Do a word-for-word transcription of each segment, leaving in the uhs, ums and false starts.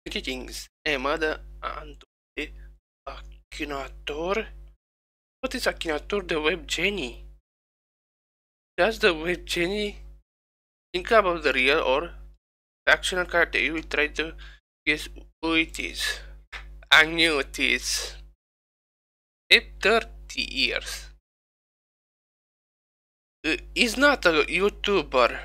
Greetings, Emma the and the Akinator. What is Akinator the web genie? Does the web genie think about the real or fictional character? You will try to guess who it is. I knew it is. It's thirty years. Uh, he's not a YouTuber.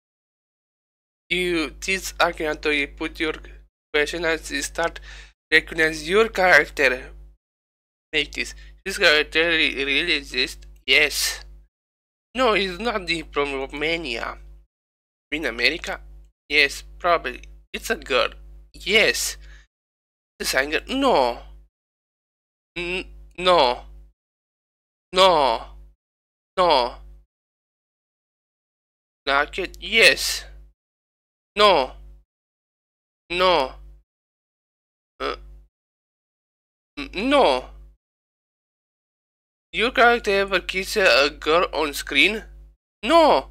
You this Akinator, you put your question and start recognize your character. Make this. This character really exists? Yes. No, it's not the from Romania. In America? Yes, probably. It's a girl. Yes. The singer? No. N no. No. No. Naked? Yes. No. No. Uh, no. Your character ever kisses a girl on screen? No.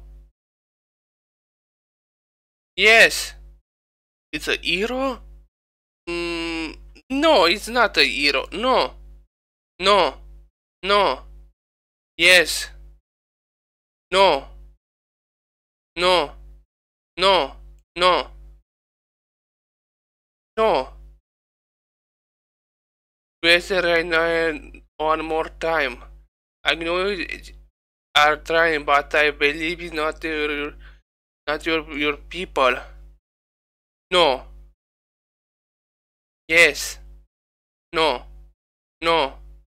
Yes. It's a hero? Mm, no, it's not a hero. No. No. No. Yes. No. No. No. No. No. Better right now one more time. I know you are trying, but I believe it's not your, not your, your people. No. Yes. No. No.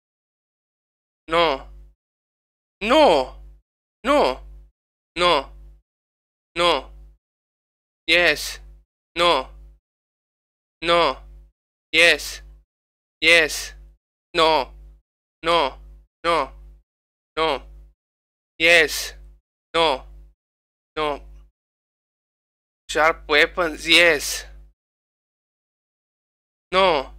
No. No. No. No. No. Yes. No. No. Yes. Yes. No. No. No. No. Yes. No. No. Sharp weapons. Yes. No.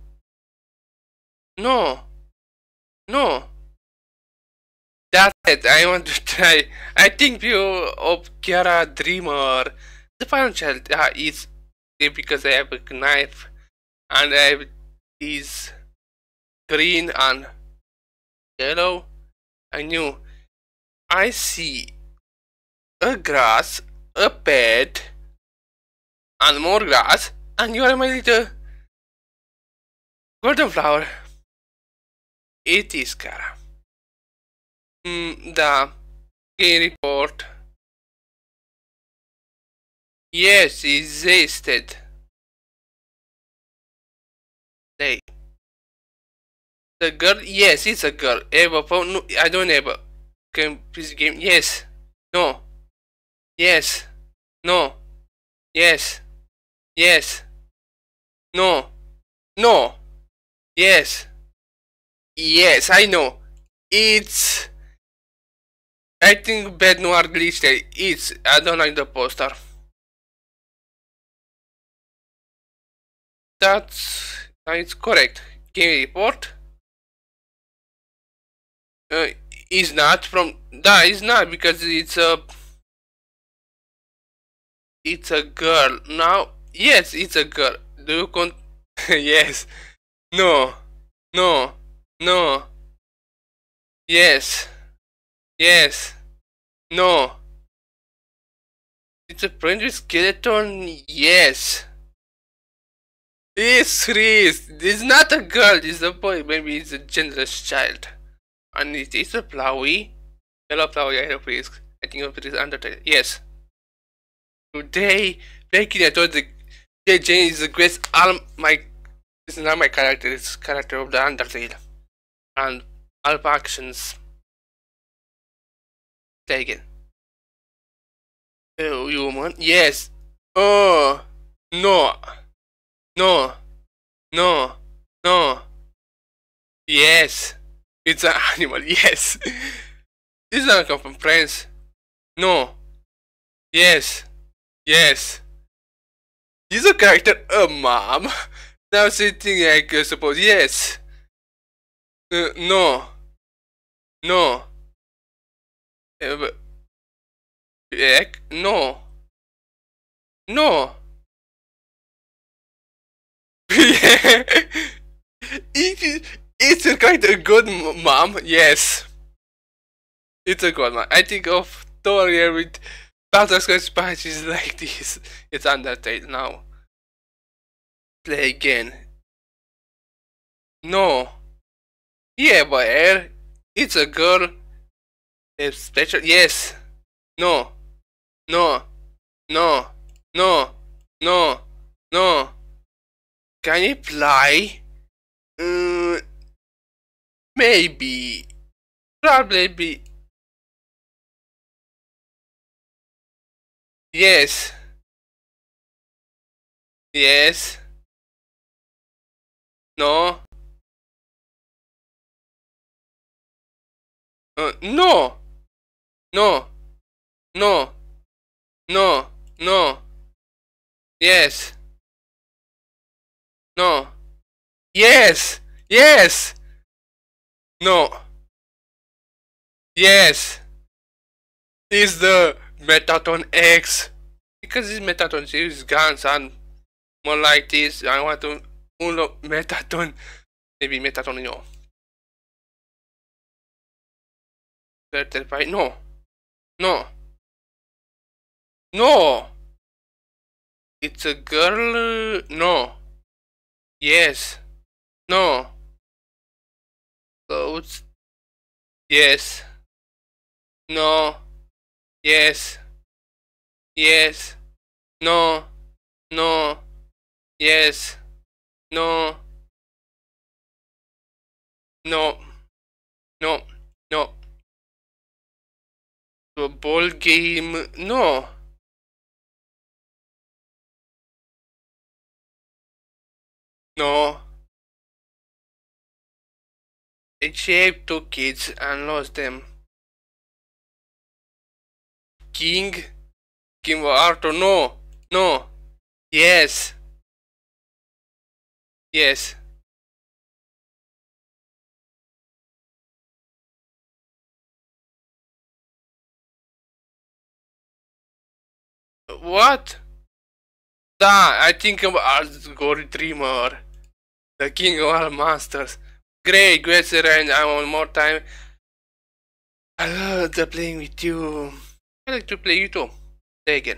No. No. That's it. I want to try. I think you of Kiara Dreamer. The final child uh, is because I have a knife and I have this green and yellow. I knew. I see a grass, a bed, and more grass, and you are my little golden flower. It is Kara. Mm, the game report. Yes, it existed. They. The girl? Yes, it's a girl. Ever phone? No, I don't ever. Can please game? Yes. No. Yes. No. Yes. Yes. No. No. Yes. Yes, I know. It's. I think Bad Noir glitched. It's. I don't like the poster. That's. It's correct. Game report. Uh, is not from. That is not because it's a. It's a girl. Now. Yes, it's a girl. Do you con. Yes. No. No. No. Yes. Yes. No. It's a friend with skeleton. Yes. It's Reese. It's not a girl. It's a boy. Maybe it's a genderless child. And it is a Plowy. Hello, Plowy. I hope it is. I think it is Undertale. Yes. Today, Akinator the J J is the greatest. All my. This is not my character. It's character of the Undertale. And all actions. Taken. Oh, human? Yes. Oh. No. No. No. No. Yes. It's an animal. Yes. This doesn't come from France. No. Yes. Yes. Is a character a mom? Now sitting like I suppose. Yes. Uh, no. No. Uh, Heck? No. No. quite a good mom. Yes, it's a good one. I think of tutorial with butterscotch patches like this. It's Undertale now. Play again. No. Yeah, but it's a girl. A special. Yes. No. No. No. No. No. No. Can you fly? Uh, maybe. Probably. Yes. Yes. No. Uh, no. No. No. No. No. Yes. No. Yes. Yes. No. Yes. Is the Metaton X. Because this Metaton series guns and more like this. I want to unlock Metaton. Maybe Metaton no. No. No. No. It's a girl. No. Yes. No. So it's yes. No. Yes. Yes. No. No. Yes. No. No. No. No. A ball game. No. No. I saved two kids and lost them. King? King Arthur? No. No. Yes. Yes. What? Da, I think I'm Asgore Dreamer. The king of all monsters. Great, great, sir, and I want more time. I love the playing with you. I like to play you too. Play again.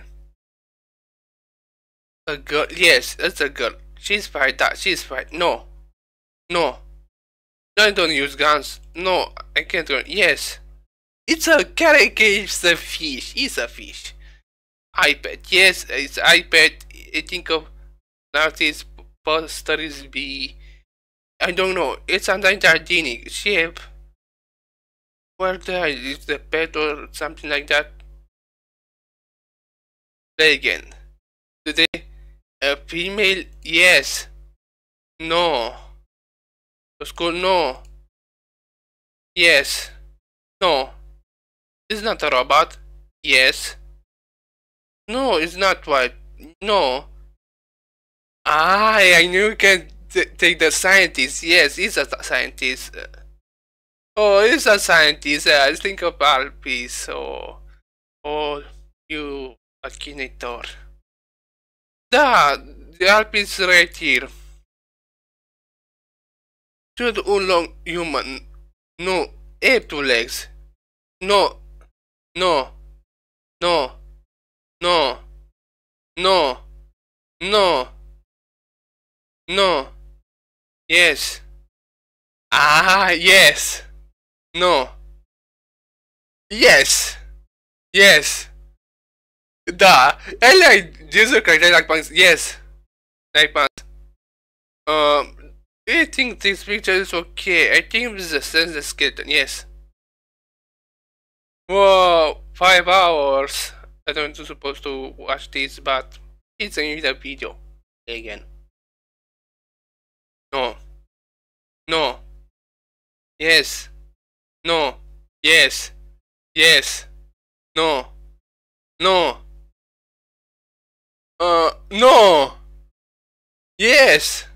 A girl, yes, it's a girl. She's fine, that, she's fine. No. No. I don't use guns. No, I can't go. Yes. It's a carrot cage, it's a fish. It's a fish. iPad, yes, it's iPad. I think of now this poster is be. I don't know. It's an gigantic shape. Where the is the pet or something like that? Play again. Today, a female? Yes. No. School? No. Yes. No. It's not a robot. Yes. No, it's not white. No. Ah, I knew you can take the scientist. Yes, he's a scientist. Oh, he's a scientist. Uh, I think of Alpi. So, oh, you Akinator. Da, the Alpi is right here. Should oolong human. No, ape two legs. No, no, no, no, no, no, no. Yes. Ah, yes. No. Yes. Yes. Da. I like user character like pants. Yes. Like pants. Um. I think this picture is okay. I think this is a sense skeleton. Yes. Whoa. Five hours. I don't supposed to watch this, but it's a video. Again. No. No. Yes. No. Yes. Yes. No. No. Uh, no. Yes.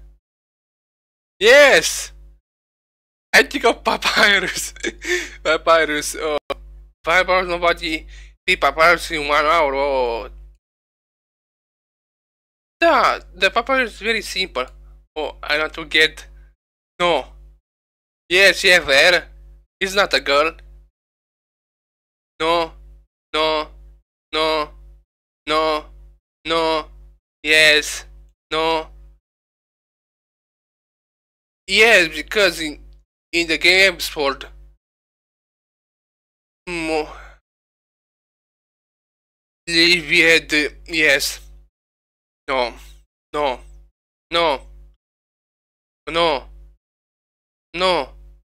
Yes. I think of papyrus. Papyrus. Oh, papyrus. Nobody see papyrus in one hour. Oh. Yeah, the papyrus is very simple. Oh, I want to get. No. Yes, she have hair. He's not a girl. No, no, no, no, no. Yes, no. Yes, because in in the game sport, mo we had the yes, no, no, no, no, no,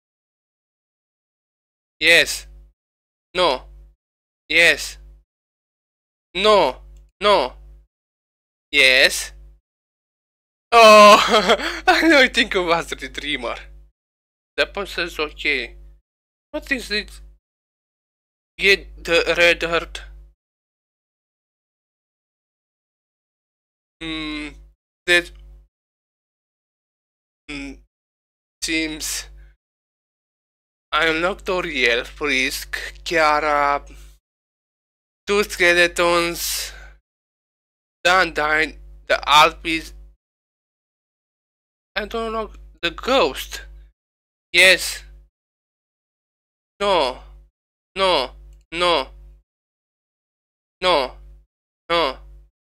yes, no, yes, no, no, yes. Oh, I know. I think it was the dreamer. That person's okay. What is it? Get the red heart. Hmm. That mm, seems. I unlocked Toriel, Frisk, Kiara, two skeletons, Dandine, the Alpes. I don't know the ghost. Yes. No. No. No. No. No.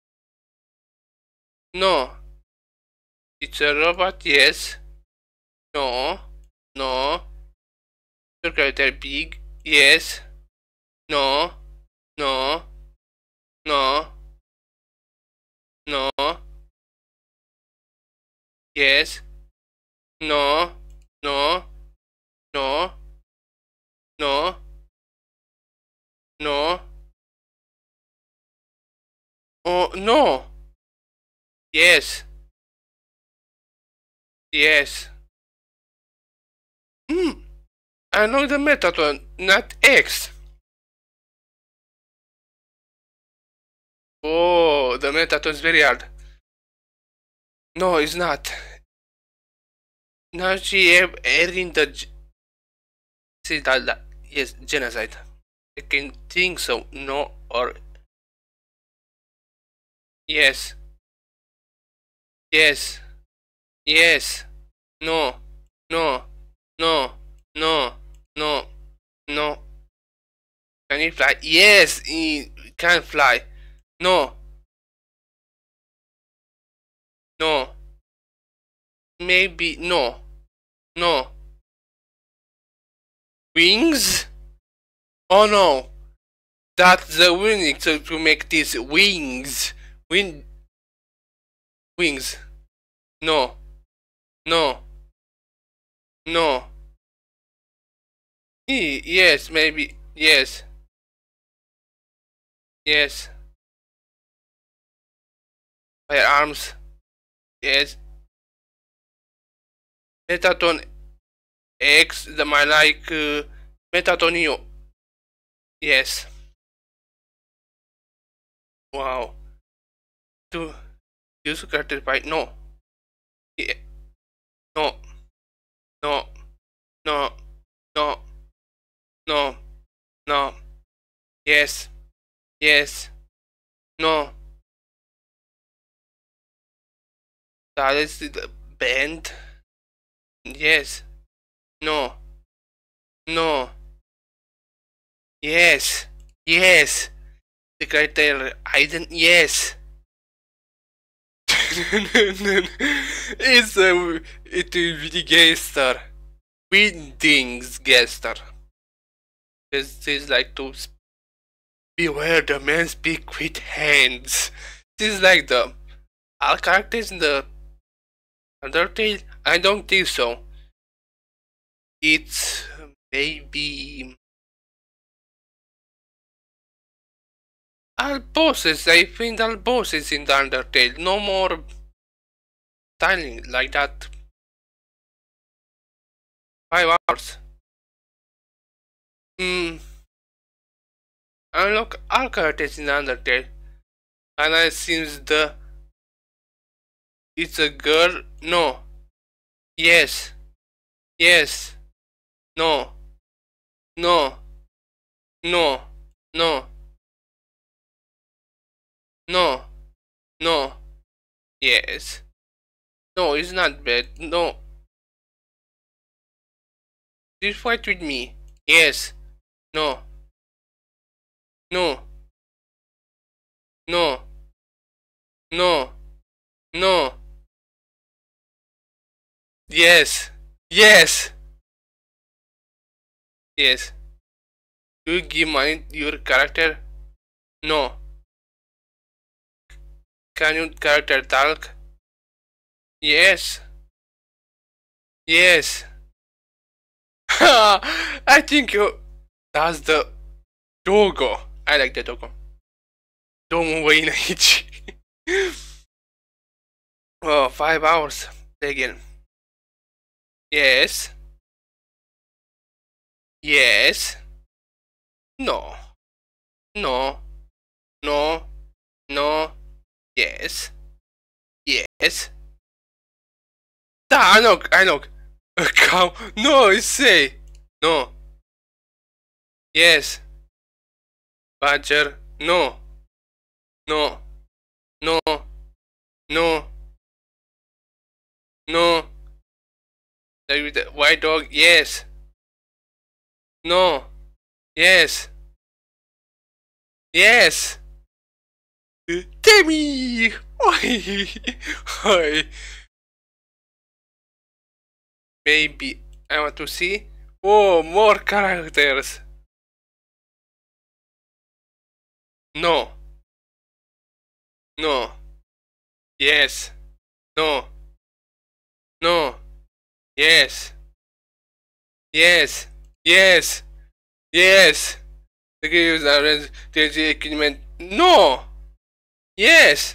No. It's a robot. Yes. No. No. Your character big. Yes. No. No. No. No. Yes. No. No. No. No. No. Oh no. Yes. Yes. Hmm. I know the method one, not X. Oh, the method is very hard. No, it's not. Now she have in the g- see that, that yes genocide. I can think so. No or yes, yes, yes. No, no, no, no, no, no. Can he fly? Yes, he can fly. No, no. Maybe no, no. Wings? Oh no. That's the winning to, to make these wings. Win wings. No. No. No. E yes, maybe. Yes. Yes. Firearms. Yes. Metaton X, the my like uh, Metatonio. Yes. Wow. To use character by no. Yeah. No. No. No. No. No. No. Yes. Yes. No. That is the band. Yes. No. No. Yes. Yes. The character Aiden. Yes. It's a it will be Gaster. Windings Gaster. This is like to beware the man speak with hands. This is like the all characters in the Undertale. I don't think so. It's maybe all bosses. I think all bosses in the Undertale. No more styling like that. Five hours. Hmm. Unlock all characters in Undertale. And I seems the it's a girl. No. Yes. Yes. No. No. No. No. No. No. Yes. No, it's not bad. No. Do you fight with me? Yes. No. No. No. No. No. Yes. Yes. Yes. Do you give money to your character? No. Can your character talk? Yes. Yes. I think you. That's the doggo. I like the doggo. Don't wait each. Oh, five hours. Again. Yes. Yes. No. No. No. No. Yes. Yes. Ah, I know. I know. Come. No, it's say. No. Yes. Badger. No. No. No. No. No. The white dog. Yes. No. Yes. Yes. Timmy. Oi. Oi. Maybe I want to see. Oh, more characters. No. No. Yes. No. No. Yes. Yes. Yes. Yes. The games are the equipment. No. Yes.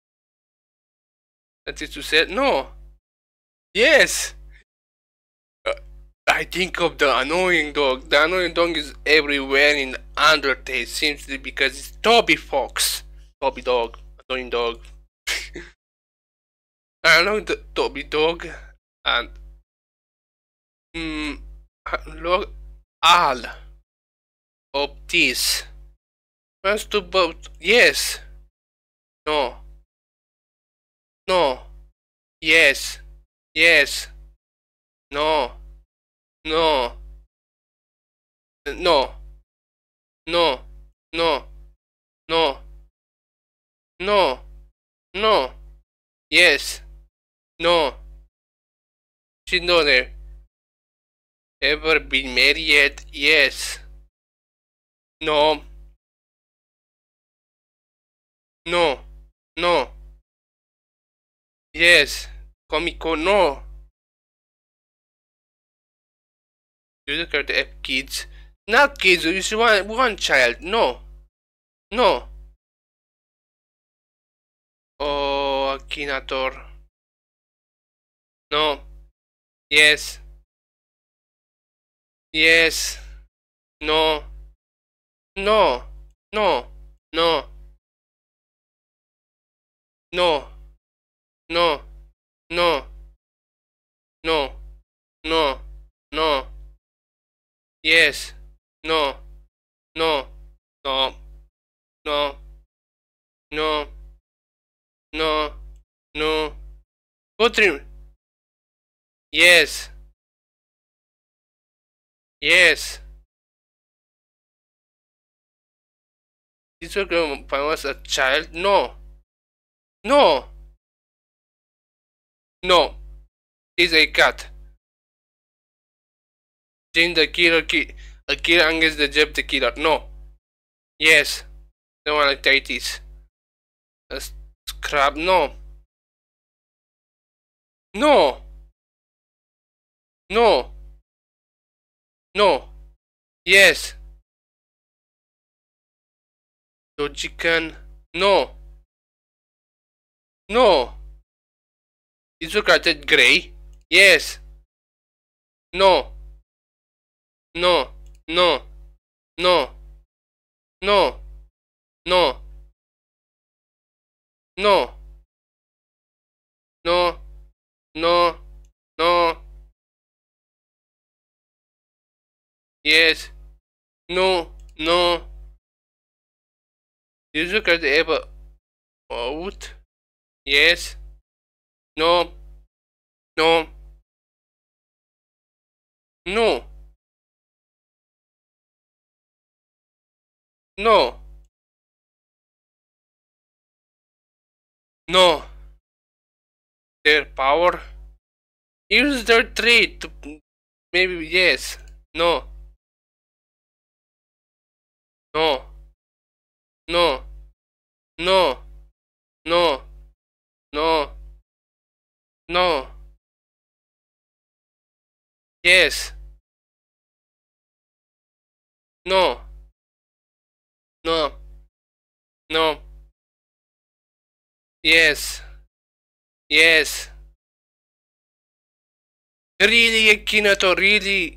That is to say no. Yes. Uh, I think of the annoying dog. The annoying dog is everywhere in Undertale. Seems to be because it's Toby Fox. Toby dog. Annoying dog. I know the Toby dog and mm, look all of this. Wants to both. Yes. No. No. Yes. Yes. No. No. No. No. No. No. No. No. Yes. No. She's not there. Ever been married yet? Yes. No. No. No. Yes. Comico. No. You look at the kids. Not kids. You see one one child. No. No. Oh, Akinator. No. Yes. Yes. No. No. No. No. No. No. No. No. No. No. Yes. No. No. No. No. No. No. No. Go dream. Yes. Yes. This was when I was a child. No. No. No. He's a cat. Jane the killer ki a killer against the Jeb the killer. No. Yes. No one like Titus. A scrub. No. No. No. No. Yes. Logican. No. No. Is look at it gray? Yes. No. No. No. No. No. No. No. No. No. No. Yes. No. No. Is look at the ever out? Yes. No. No. No. No. No. Their power. Use their trait to maybe yes. No. No. No. No. No. No. No. Yes. No. No. No. Yes. Yes. Really, Akinator, really?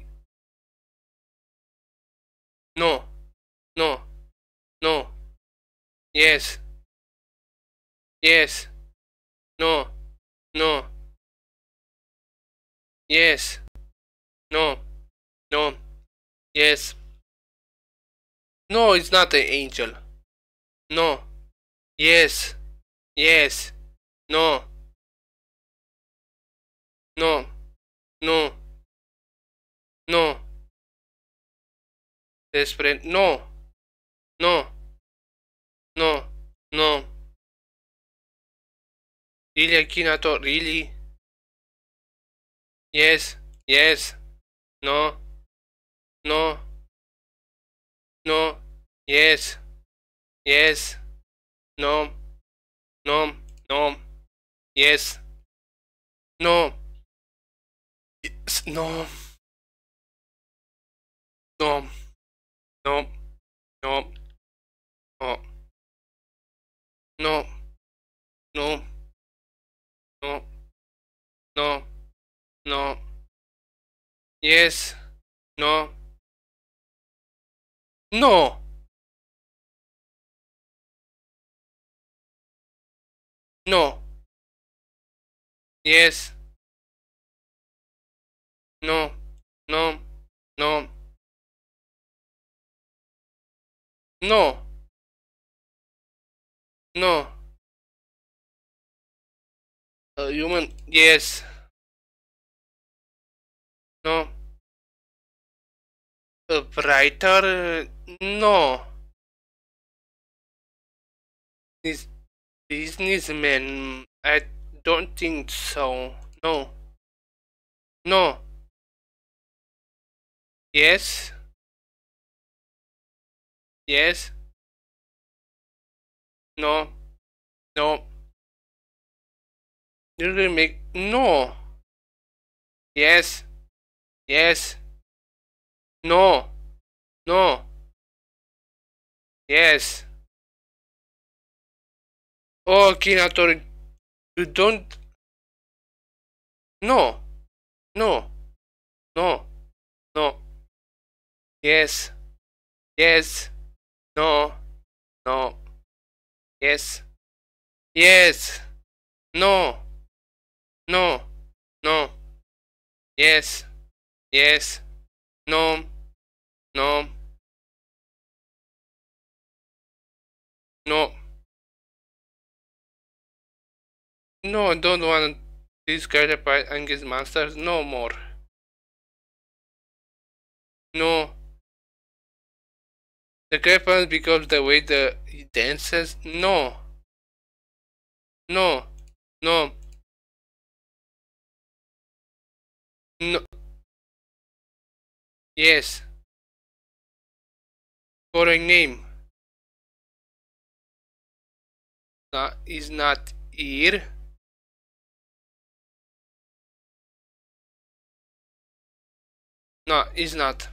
No. No. No. Yes. Yes. No. No. Yes. No. No. Yes. No, it's not an angel. No. Yes. Yes. No. No. No. No. Desperate. No. No. No. No. Really, Akinator, really? Yes. Yes. No. No. No. Yes. Yes. No. No. No. Yes. No. Yes. No. No. No. No. No. No. No. No. No. No. Yes. No. No. No. Yes. No. No. No. No. No. A human. Yes. No. A writer. No. This businessman. I don't think so. No. No. Yes. Yes. No. No. You will make. No. Yes. Yes. No. No. Yes. Oh, Akinator, you don't. No. No. No. No. Yes. Yes. No. No. Yes. Yes. No. No. No. Yes. Yes. No. No. No. No, I don't want this character by Angus Monsters no more. No. The character because the way the he dances. No. No. No. No. Yes. Foreign name. No, is not ear. No, is not.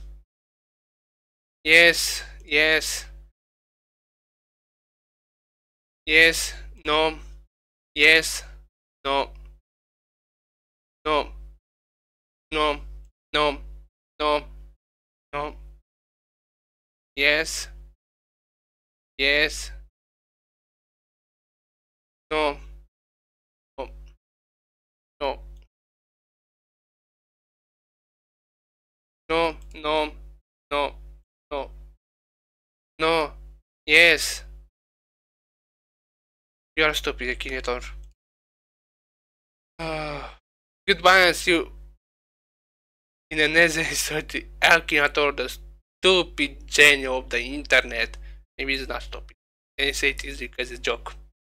Yes. Yes. Yes. No. Yes. No. No. No. No. No. No. Yes. Yes. No. No. No. No. No. No. No. No. Yes. You are stupid, Akinator. Ah. Goodbye and see you in the next episode. Akinator, the stupid genius of the internet. Maybe it's not topic. I say it is because it's a joke.